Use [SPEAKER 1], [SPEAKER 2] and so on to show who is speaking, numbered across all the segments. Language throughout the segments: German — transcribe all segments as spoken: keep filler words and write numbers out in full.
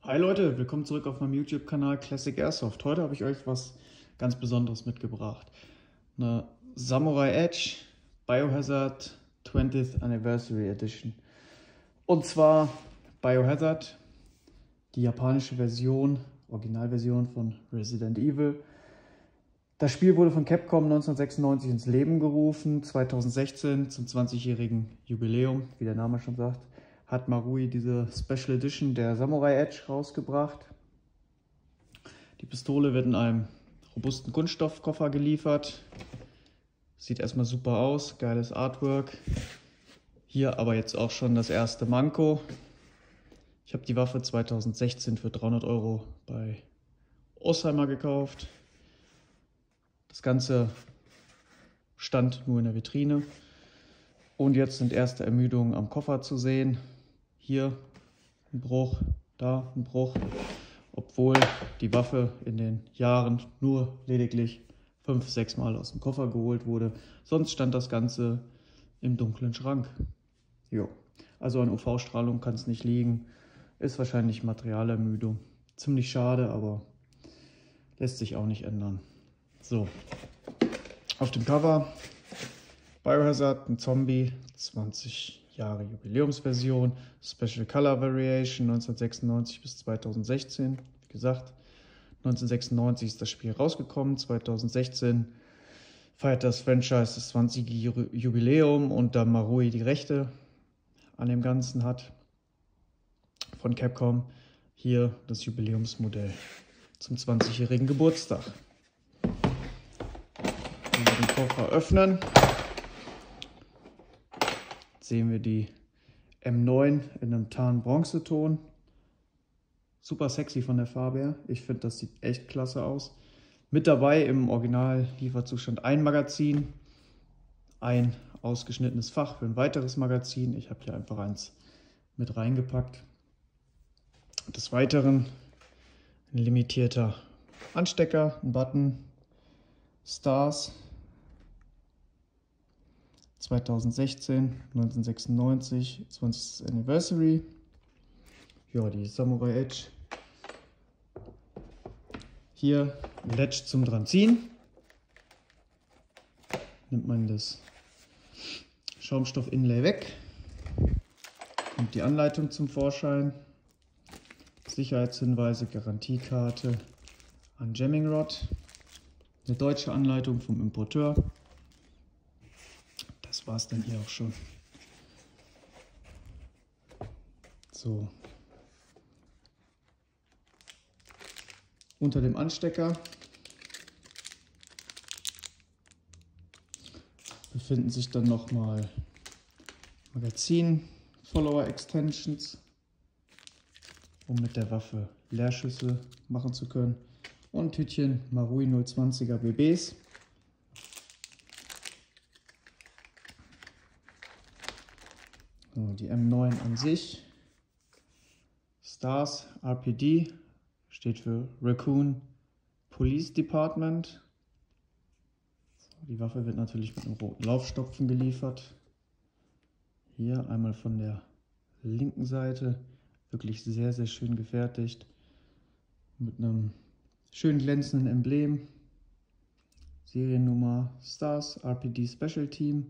[SPEAKER 1] Hi Leute, willkommen zurück auf meinem YouTube-Kanal Classic Airsoft. Heute habe ich euch was ganz Besonderes mitgebracht. Eine Samurai Edge Biohazard twentieth Anniversary Edition. Und zwar Biohazard, die japanische Version, Originalversion von Resident Evil. Das Spiel wurde von Capcom neunzehnhundertsechsundneunzig ins Leben gerufen. zweitausendsechzehn zum zwanzigjährigen Jubiläum, wie der Name schon sagt, hat Marui diese Special Edition der Samurai Edge rausgebracht. Die Pistole wird in einem robusten Kunststoffkoffer geliefert. Sieht erstmal super aus, geiles Artwork. Hier aber jetzt auch schon das erste Manko. Ich habe die Waffe zweitausendsechzehn für dreihundert Euro bei Ossheimer gekauft. Das Ganze stand nur in der Vitrine. Und jetzt sind erste Ermüdungen am Koffer zu sehen. Hier ein Bruch, da ein Bruch. Obwohl die Waffe in den Jahren nur lediglich fünf, sechs Mal aus dem Koffer geholt wurde. Sonst stand das Ganze im dunklen Schrank. Jo. Also an U V-Strahlung kann es nicht liegen. Ist wahrscheinlich Materialermüdung. Ziemlich schade, aber lässt sich auch nicht ändern. So, auf dem Cover Biohazard, ein Zombie, zwanzig Jahre Jubiläumsversion, Special Color Variation neunzehnhundertsechsundneunzig bis zweitausendsechzehn. Wie gesagt, neunzehnhundertsechsundneunzig ist das Spiel rausgekommen, zweitausendsechzehn feiert das Franchise das zwanzigjährige Jubiläum und da Marui die Rechte an dem Ganzen hat von Capcom, hier das Jubiläumsmodell zum zwanzigjährigen Geburtstag. Wenn wir den Koffer öffnen, sehen wir die M neun in einem Tarn-Bronzeton. Super sexy von der Farbe her. Ich finde, das sieht echt klasse aus. Mit dabei im Original-Lieferzustand ein Magazin, ein ausgeschnittenes Fach für ein weiteres Magazin. Ich habe hier einfach eins mit reingepackt. Des Weiteren ein limitierter Anstecker, ein Button, Stars, zweitausendsechzehn, neunzehnhundertsechsundneunzig, zwanzigste Anniversary. Ja, die Samurai Edge. Hier ein Ledge zum dran ziehen. Nimmt man das Schaumstoff-Inlay weg. Kommt die Anleitung zum Vorschein. Sicherheitshinweise, Garantiekarte an Jamming Rod. Eine deutsche Anleitung vom Importeur. Das war es dann hier auch schon. So. Unter dem Anstecker befinden sich dann nochmal Magazin-Follower-Extensions, um mit der Waffe Leerschüsse machen zu können. Und ein Tütchen Marui null zwanziger B Bs. So, die M neun an sich. Stars R P D steht für Raccoon Police Department. So, die Waffe wird natürlich mit einem roten Laufstopfen geliefert. Hier einmal von der linken Seite. Wirklich sehr, sehr schön gefertigt. Mit einem schön glänzenden Emblem. Seriennummer Stars R P D Special Team.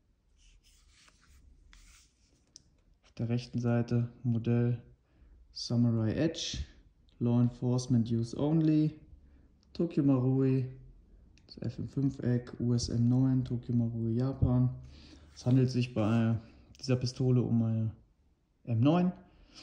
[SPEAKER 1] Auf der rechten Seite Modell Samurai Edge, Law Enforcement Use Only, Tokyo Marui, das F M fünf Eck, U S M neun, Tokyo Marui Japan. Es handelt sich bei dieser Pistole um eine M neun.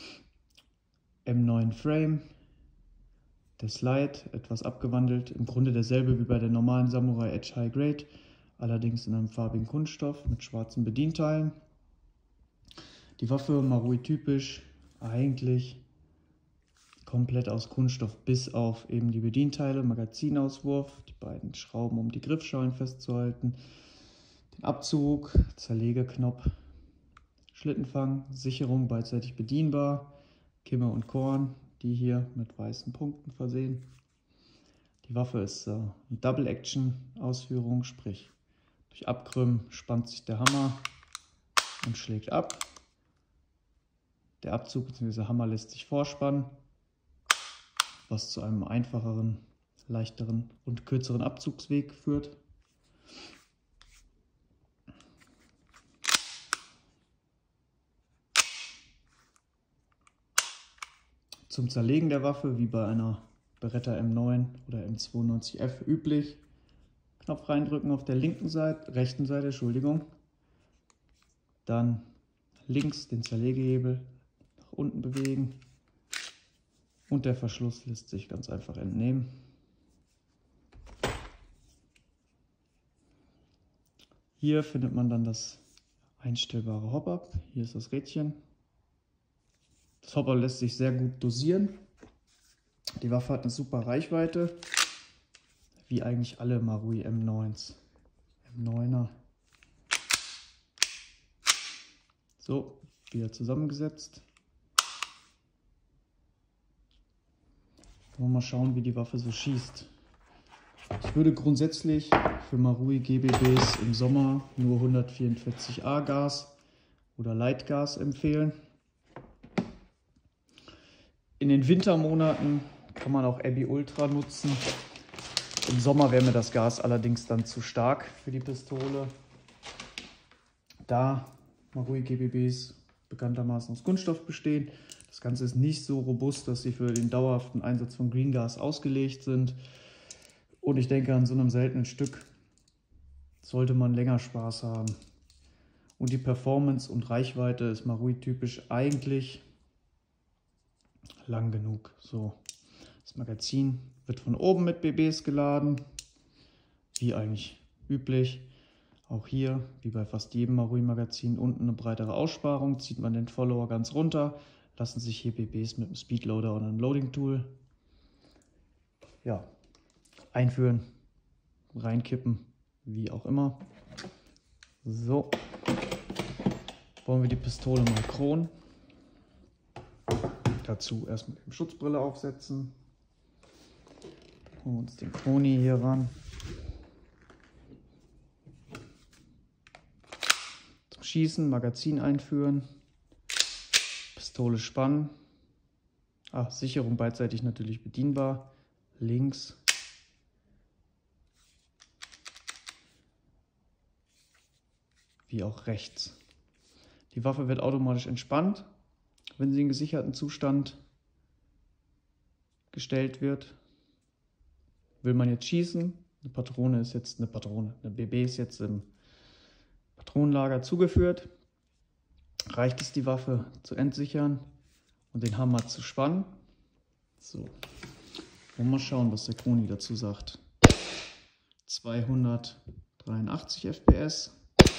[SPEAKER 1] M neun Frame, der Slide etwas abgewandelt, im Grunde derselbe wie bei der normalen Samurai Edge High Grade, allerdings in einem farbigen Kunststoff mit schwarzen Bedienteilen. Die Waffe Marui typisch, eigentlich komplett aus Kunststoff bis auf eben die Bedienteile, Magazinauswurf, die beiden Schrauben, um die Griffschalen festzuhalten, den Abzug, Zerlegeknopf, Schlittenfang, Sicherung beidseitig bedienbar, Kimme und Korn, die hier mit weißen Punkten versehen. Die Waffe ist äh, eine Double-Action-Ausführung, sprich durch Abkrümmen spannt sich der Hammer und schlägt ab. Der Abzug bzw. Hammer lässt sich vorspannen. was zu einem einfacheren, leichteren und kürzeren Abzugsweg führt. Zum Zerlegen der Waffe, wie bei einer Beretta M neun oder M zweiundneunzig F üblich, Knopf reindrücken auf der linken Seite, rechten Seite, Entschuldigung. Dann links den Zerlegehebel nach unten bewegen und der Verschluss lässt sich ganz einfach entnehmen. Hier findet man dann das einstellbare Hop-Up. Hier ist das Rädchen. Das Hop-Up lässt sich sehr gut dosieren. Die Waffe hat eine super Reichweite, wie eigentlich alle Marui M neuns. M neuner. So, wieder zusammengesetzt. Wollen wir mal schauen, wie die Waffe so schießt. Ich würde grundsätzlich für Marui G B Bs im Sommer nur hundertvierundvierzig A Gas oder Leitgas empfehlen. In den Wintermonaten kann man auch Abbey Ultra nutzen. Im Sommer wäre mir das Gas allerdings dann zu stark für die Pistole. Da Marui G B Bs bekanntermaßen aus Kunststoff bestehen. Das Ganze ist nicht so robust, dass sie für den dauerhaften Einsatz von Green Gas ausgelegt sind. Und ich denke, an so einem seltenen Stück sollte man länger Spaß haben. Und die Performance und Reichweite ist Marui typisch eigentlich lang genug. So, das Magazin wird von oben mit B Bs geladen, wie eigentlich üblich. Auch hier, wie bei fast jedem Marui-Magazin, unten eine breitere Aussparung, zieht man den Follower ganz runter, lassen sich hier B Bs mit einem Speedloader und einem Loading-Tool ja, einführen, reinkippen, wie auch immer. So, wollen wir die Pistole mal kronen. Dazu erstmal die Schutzbrille aufsetzen. Holen wir uns den Kroni hier ran. Zum Schießen, Magazin einführen. Pistole spannen. Ah, Sicherung beidseitig natürlich bedienbar. Links. Wie auch rechts. Die Waffe wird automatisch entspannt, wenn sie in gesicherten Zustand gestellt wird. Will man jetzt schießen, eine Patrone ist jetzt eine Patrone, eine B B ist jetzt im Patronenlager zugeführt, reicht es, die Waffe zu entsichern und den Hammer zu spannen. So, wollen wir mal schauen, was der Kroni dazu sagt. zweihundertdreiundachtzig F P S,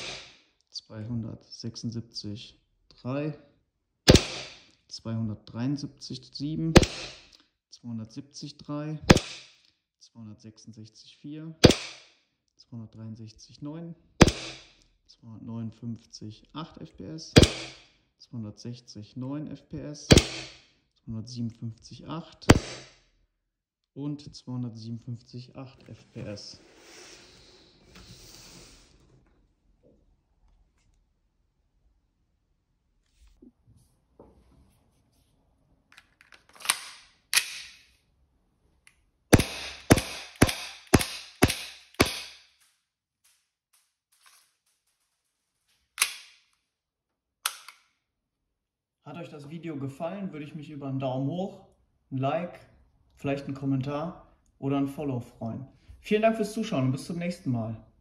[SPEAKER 1] zweihundertsechsundsiebzig Komma drei, zweihundertdreiundsiebzig Komma sieben, zweihundertsiebzig Komma drei, zweihundertsechsundsechzig Komma vier, zweihundertdreiundsechzig Komma neun, zweihundertneunundfünfzig Komma acht F P S, zweihundertsechzig Komma neun F P S, zweihundertsiebenundfünfzig Komma acht und zweihundertsiebenundfünfzig Komma acht F P S. Hat euch das Video gefallen, würde ich mich über einen Daumen hoch, ein Like, vielleicht einen Kommentar oder ein Follow freuen. Vielen Dank fürs Zuschauen und bis zum nächsten Mal.